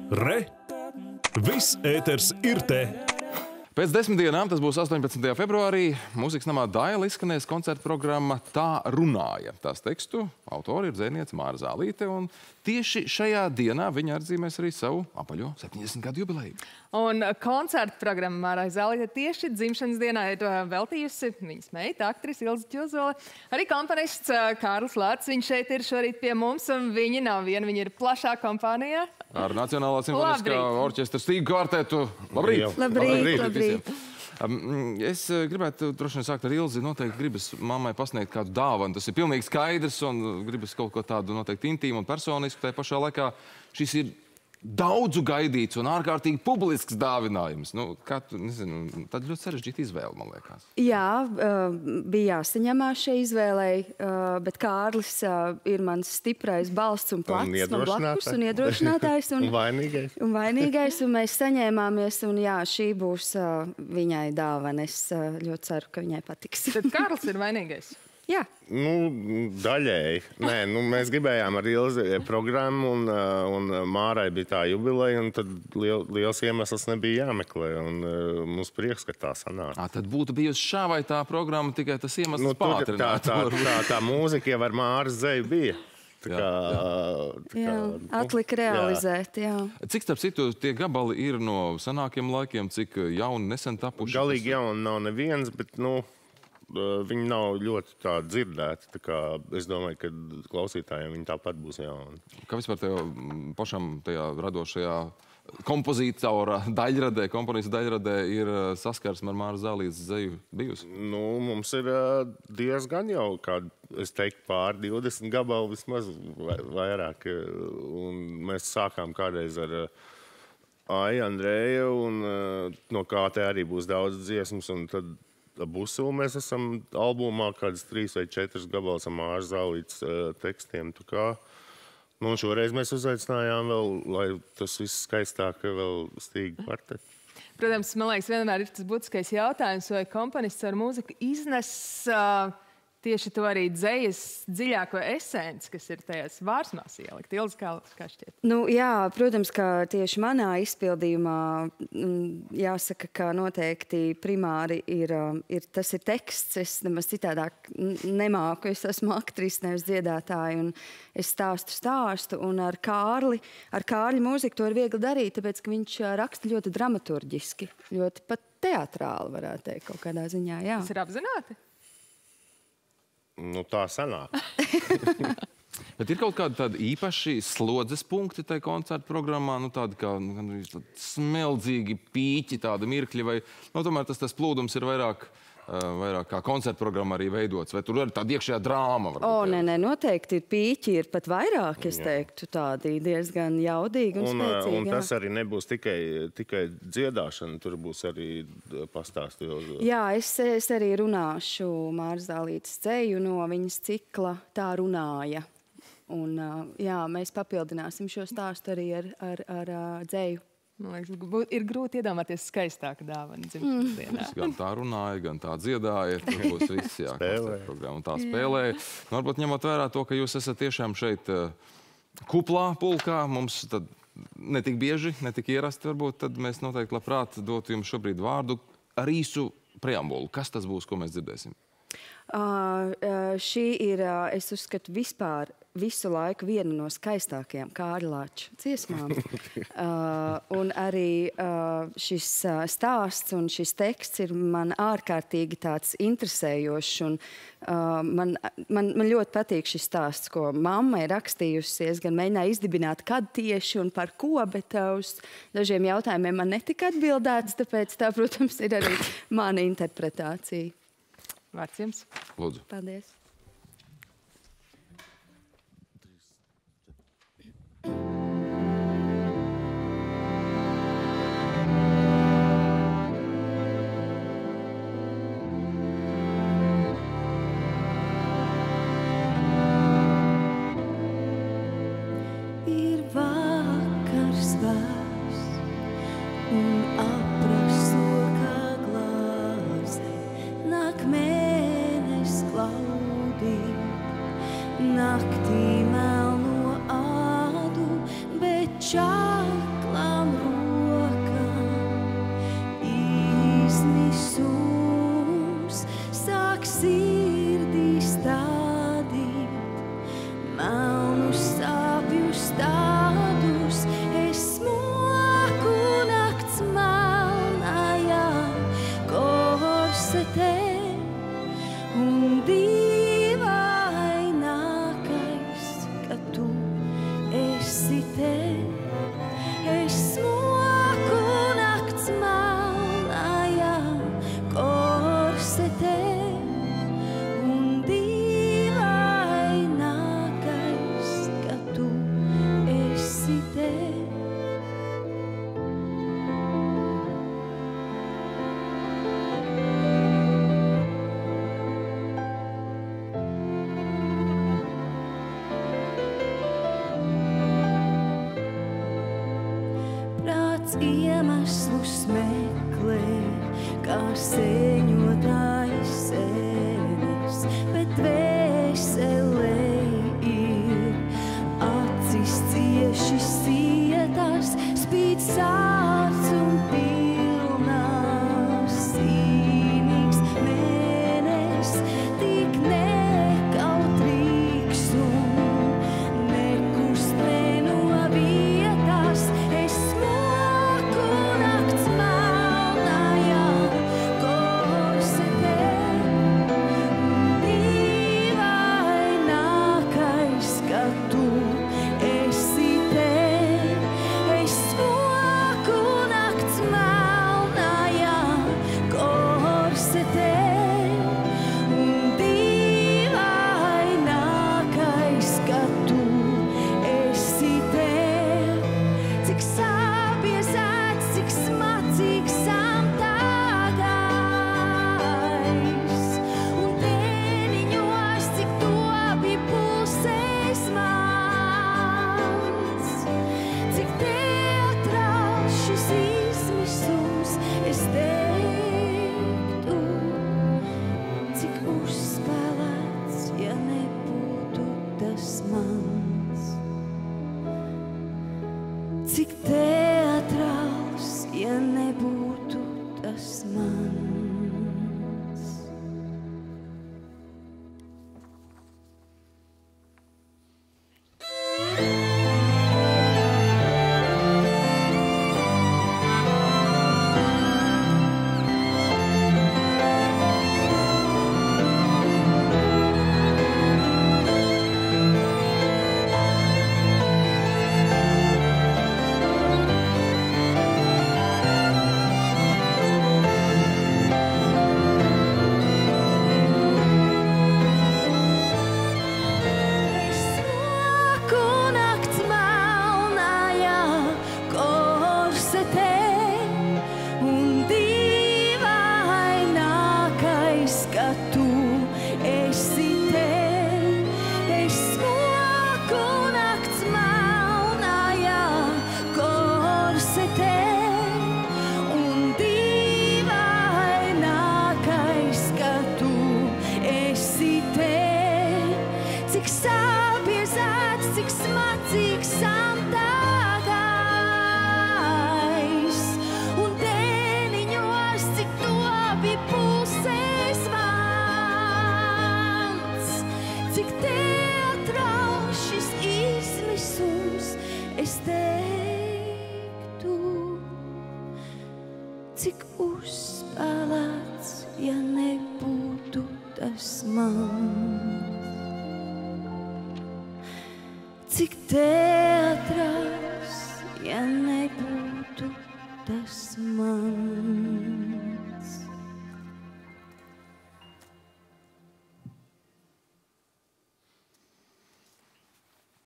Re! Viss ēters ir te! Pēc 10 dienām, tas būs 18. februārī, Mūzikas namā Daila izskanēs koncerta programma Tā runāja. Tās tekstu autori ir dzejniece Māra Zālīte, un tieši šajā dienā viņa atzīmēs arī savu apaļo 70 gadu jubileju. Un koncerta programma Mārai Zālīte tieši dzimšanas dienā ir veltījusi viņas meita, aktrise Ilze Ķilzole. Arī komponists Kārlis Lārts, viņš šeit ir šorīt pie mums, un viņi nav vieni, viņi ir plašā kompānijā. Ar Nacionālā simfoniskā orķestra Stīgu kvartetu. Labrīt! Labrīt! Es gribētu droši vien sākt ar Ilzi. Noteikti gribas mammai pasniegt kādu dāvanu. Tas ir pilnīgi skaidrs un gribas kaut ko tādu noteikti intīmu un personisku. Tajā pašā laikā šis ir daudzu gaidīts un ārkārtīgi publisks dāvinājums. Nu, kā tu, nezinu, tad ļoti sarežģīta izvēle, man liekas. Jā, bija jāsaņemās šai izvēlei, bet Kārlis ir mans stiprais balsts un plats no blakus un iedrošinātājs. Un vainīgais. Un vainīgais, un mēs saņēmāmies, un jā, šī būs viņai dāvana. Es ļoti ceru, ka viņai patiks. Tad Kārlis ir vainīgais? Jā. Nu, daļēji. Nē, nu, mēs gribējām ar Ilzi programmu, un Mārai bija tā jubileja, un tad liels iemesls nebija jāmeklē, un mums prieks, ka tā sanāk. Tad būtu bijusi šā vai tā programma, tikai tas iemesls pātrinātu. Tā mūzika jau ar Māras dzeju bija. Atlika realizēt, jā. Cik starp citu tie gabali ir no senākiem laikiem, cik jauni nesen tapuši? Galīgi jauni nav neviens, bet, nu, viņi nav ļoti tā dzirdēti. Tā kā es domāju, ka klausītājiem viņi tāpat būs jauni. Kā vispār tev pašam tajā radošajā kompozītora daļradē, komponista daļradē ir saskarsme ar Māra Zālītes dzeju bijusi? Nu, mums ir diezgan jau kādu, es teiktu, pār 20 gabalu vismaz vairāk. Un mēs sākām kādreiz ar Aiju Andreju, un no kā te arī būs daudz dziesmas, un tad Busulu mēs esam albumā kādas 3 vai 4 gabals ar Māra Zālītes tekstiem. Tā kā, nu, un šoreiz mēs uzaicinājām vēl, lai tas viss skaistāk vēl Stīgu kvartetu. Protams, man liekas, vienmēr ir tas būtiskais jautājums, vai komponists ar mūziku iznes tieši to arī dzejas dziļāko esenci, kas ir tajās vārsmās ielikt. Ilze, kā šķiet? Nu, jā, protams, ka tieši manā izpildījumā jāsaka, ka noteikti primāri tas ir teksts. Es nemaz citādāk nemāku. Es esmu aktrise, nevis dziedātāja, un es stāstu, un ar Kārļa mūziku to ir viegli darīt, tāpēc, ka viņš raksta ļoti dramaturģiski, ļoti pat teatrāli, varētu teikt, kaut kādā ziņā, jā. Tas ir apzināti? Nu, tā sanāk. Bet ir kaut kādi tādi īpaši slodzes punkti tajā koncerta programmā, nu tādi kā smeldzīgi pīķi, tādi mirkļi, vai, nu, tomēr tas plūdums ir vairāk kā koncerta programma arī veidots, vai tur ir tāda iekšējā drāma? Nē, noteikti ir pīķi, ir pat vairāk, es teiktu, tādi diezgan jaudīgi un spēcīgi. Un tas arī nebūs tikai dziedāšana, tur būs arī pastāsti. Jā, es arī runāšu Māras Zālītes dzeju no viņas cikla Tā runāja. Un jā, mēs papildināsim šo stāstu arī ar dzeju. Man liekas, ir grūti iedomāties skaistāku dāvanu dzimšanas dienā. Gan tā runāja, gan tā dziedāja. Tur būs viss, jā, koncerta programma. Un tā spēlēja. Nu, varbūt ņemot vērā to, ka jūs esat tiešām šeit kuplā pulkā, mums tad ne tik bieži, ne tik ierasti varbūt, tad mēs noteikti labprāt dotu jums šobrīd vārdu ar īsu preambulu. Kas tas būs, ko mēs dzirdēsim? Šī ir, es uzskatu, vispār visu laiku viena no skaistākajām Kārļa Lāča dziesmām. Un arī šis stāsts un šis teksts ir man ārkārtīgi tāds interesējošs. Un man ļoti patīk šis stāsts, ko mamma ir rakstījusi. Es gan mēģināju izdibināt, kad tieši un par ko, bet uz dažiem jautājumiem man netika atbildēts, tāpēc tā, protams, ir arī mana interpretācija. Vārds jums. Lūdzu. Paldies. Ir vakars vērs un apraso kā glāze, nāk mēnes klaudīt, naktī melno ādu, bet čakla esi te. Es smoku nakts melnajā korsetē. Un dīvainākais, ka tu esi te. Iemeslus meklē, kā sēņotājs sevis, bet dvēselē ir acis cieši sietas, spīd sāls un pilnās sīnīgs mēnes, tik nekautrīgs un nekustē no vietas. Es cik teatrāls, ja nebūtu tas mans. Cik sāpiezēts, cik smacīgs samtāgais, un dēniņos, cik tobi pulsēs mans. Cik teatrāls šis izmisums, es teiktu, cik uzspēlēts, ja nebūtu tas mans. Cik teatrāls, ja nebūtu tas mans.